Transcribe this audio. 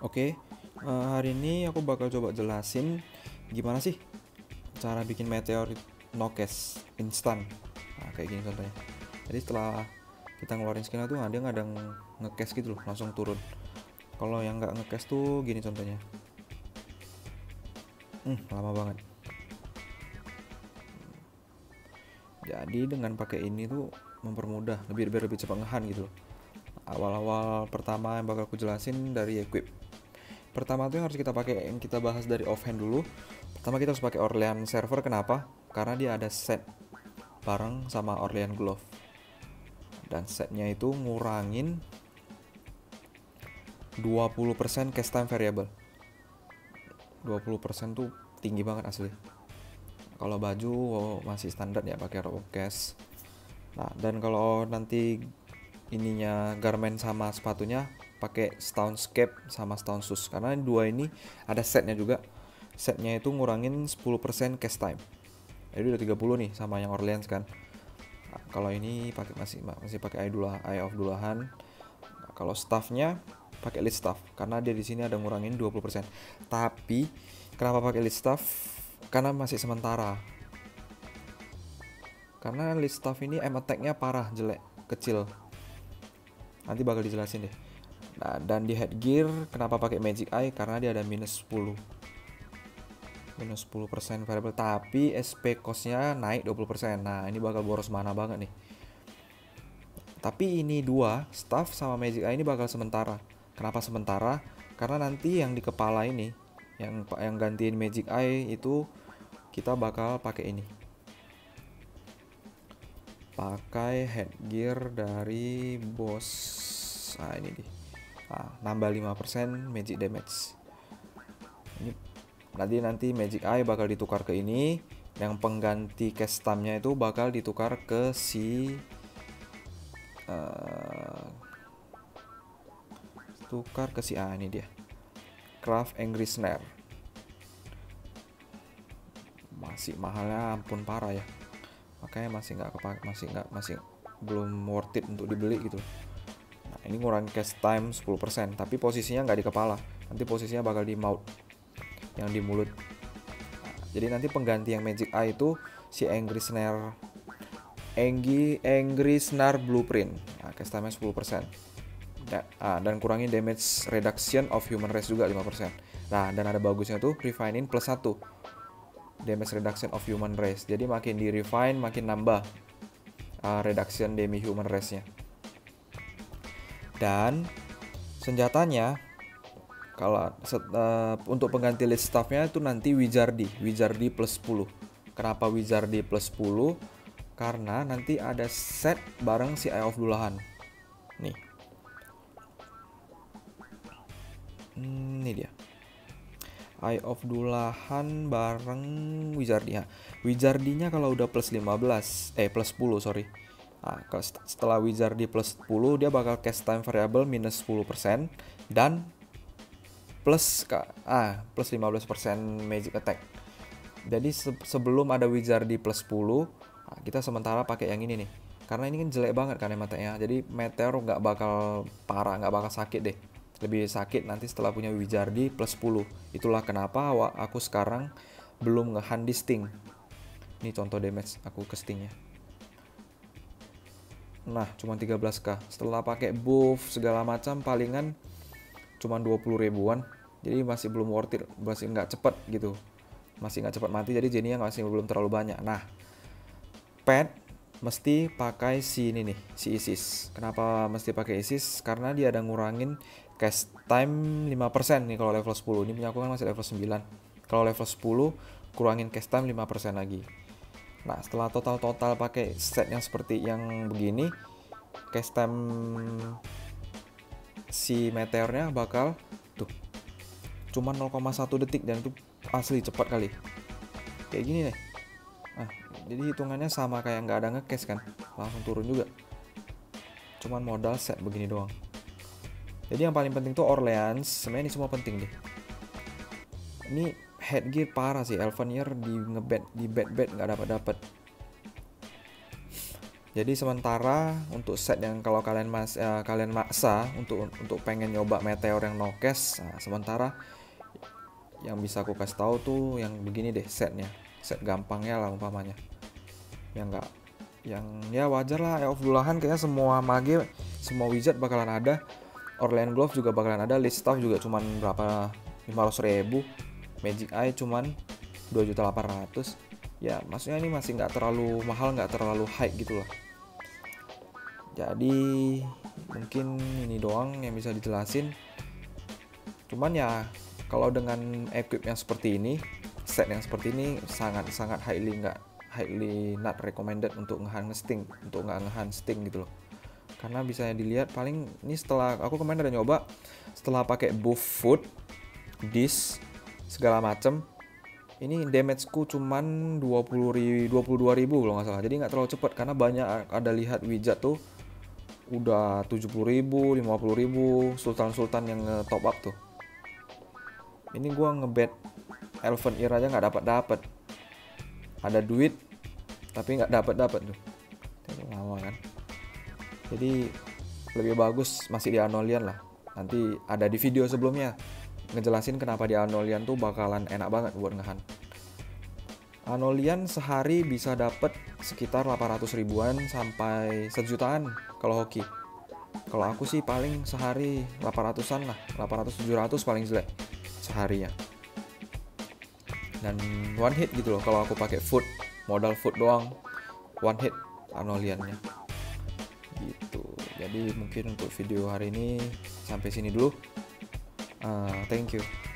Oke, hari ini aku bakal coba jelasin gimana sih cara bikin meteor no cache instan. Nah, kayak gini contohnya. Jadi setelah kita ngeluarin skin itu dia nggak ada nge-cache gitu loh, langsung turun. Kalau yang nggak nge-cache tuh gini contohnya. Lama banget. Jadi dengan pakai ini tuh mempermudah, biar lebih cepat ngehan gitu loh. Awal-awal pertama yang bakal aku jelasin dari equip. Pertama tuh yang harus kita pakai, yang kita bahas dari offhand dulu. Pertama kita harus pakai Orlean server. Kenapa? Karena dia ada set bareng sama Orlean glove, dan setnya itu ngurangin 20% cast time variable. 20% tuh tinggi banget asli. Kalau baju masih standar ya pakai raw cast. Nah, dan kalau nanti ininya garment sama sepatunya pakai stone scape sama stone shoes, karena dua ini ada setnya juga. Setnya itu ngurangin 10% cast time. Jadi udah 30 nih sama yang Orleans kan. Nah, kalau ini pakai masih pakai Eye of Dulahan. Nah, kalau staffnya pakai lead staff karena dia di sini ada ngurangin 20%. Tapi kenapa pakai lead staff? Karena masih sementara. Karena lead staff ini aim attack-nya parah, jelek, kecil. Nanti bakal dijelasin deh. Nah, dan di headgear kenapa pakai Magic Eye? Karena dia ada minus 10% variable, tapi SP cost-nya naik 20%. Nah, ini bakal boros mana banget nih. Tapi ini dua, staff sama Magic Eye ini bakal sementara. Kenapa sementara? Karena nanti yang di kepala ini, yang gantiin Magic Eye itu kita bakal pakai ini. Pakai headgear dari boss. Nah, ini nih. Nah, nambah 5% magic damage. Ini nanti Magic Eye bakal ditukar ke ini. Yang pengganti cast time-nya itu bakal ditukar ke si ini dia. Craft Angry Snare. Masih mahalnya ampun parah ya. Makanya masih belum worth it untuk dibeli gitu. Nah, ini ngurangin cast time 10%, tapi posisinya nggak di kepala. Nanti posisinya bakal di mouth, yang di mulut. Nah, jadi nanti pengganti yang Magic Eye itu si Angry Snare Blueprint. Nah, cast time-nya 10%. Dan kurangin damage reduction of human race juga 5%. Nah, dan ada bagusnya tuh refinein plus 1 damage reduction of human race. Jadi makin di refine makin nambah reduction damage human race nya. Dan senjatanya kalau untuk pengganti lead staff-nya itu nanti Wizardy plus 10. Kenapa Wizardy plus 10? Karena nanti ada set bareng si Eye of Dulahan. Nih. Ini dia. Eye of Dulahan bareng Wizardy. Wizardy-nya kalau udah plus 10, sorry. Nah, setelah Wizardy plus 10 dia bakal cast time variable minus 10% dan plus 15% magic attack. Jadi sebelum ada Wizardy plus 10, kita sementara pakai yang ini nih. Karena ini kan jelek banget kan attack-nya. Jadi meteor nggak bakal parah, nggak bakal sakit deh. Lebih sakit nanti setelah punya Wizardy plus 10. Itulah kenapa aku sekarang belum ngehan di Sting. Ini contoh damage aku ke Stingnya. Nah, cuma 13k. Setelah pakai buff segala macam palingan cuma 20 ribuan. Jadi masih belum worth it, masih nggak cepet gitu. Masih nggak cepat mati, jadi jadinya masih belum terlalu banyak. Nah, pet mesti pakai si ini nih, si Isis. Kenapa mesti pakai Isis? Karena dia ada ngurangin cast time 5% nih kalau level 10. Ini punya aku kan masih level 9. Kalau level 10 kurangin cast time 5% lagi. Nah, setelah total pakai set yang seperti yang begini, cast time si meteornya bakal tuh cuma 0,1 detik, dan itu asli cepat kali. Kayak gini nih. Nah, jadi hitungannya sama kayak nggak ada nge-cache kan, langsung turun juga. Cuman modal set begini doang. Jadi yang paling penting tuh Orleans. Sebenarnya ini semua penting deh. Ini headgear parah sih. Elven Year di bed nggak dapat. Jadi sementara untuk set yang kalau kalian maksa untuk pengen nyoba meteor yang no cash, nah, sementara yang bisa aku kasih tahu tuh yang begini deh setnya, set gampangnya lah umpamanya, yang enggak, yang ya wajar lah. Eye of Dullahan kayaknya semua mage, semua wizard bakalan ada, Orlean Glove juga bakalan ada, Leech Staff juga cuman berapa 500.000, Magic Eye cuman 2.800.000. Ya maksudnya ini masih nggak terlalu mahal, nggak terlalu high gitu loh. Jadi mungkin ini doang yang bisa dijelasin. Cuman ya kalau dengan equip yang seperti ini, set yang seperti ini sangat highly not recommended untuk nge-sting, gitu loh. Karena bisa dilihat paling ini setelah aku kemarin udah nyoba, setelah pakai buff food, dis segala macem, ini damageku cuman 22.000 kalau nggak salah. Jadi nggak terlalu cepet karena banyak ada lihat wizard tuh udah 70.000, 50.000, sultan yang top up tuh. Ini gua ngebet Elven Ear aja nggak dapat. Ada duit tapi nggak dapat tuh. Itu lama kan. Jadi lebih bagus masih di Anolian lah. Nanti ada di video sebelumnya ngejelasin kenapa di Anolian tuh bakalan enak banget buat ngehan. Anolian sehari bisa dapat sekitar 800 ribuan sampai 1 jutaan kalau hoki. Kalau aku sih paling sehari 800-an lah, 800-700 paling jelek seharinya. Dan one hit gitu loh kalau aku pakai food, modal food doang, one hit Anoliannya. Gitu. Jadi mungkin untuk video hari ini sampai sini dulu. Thank you.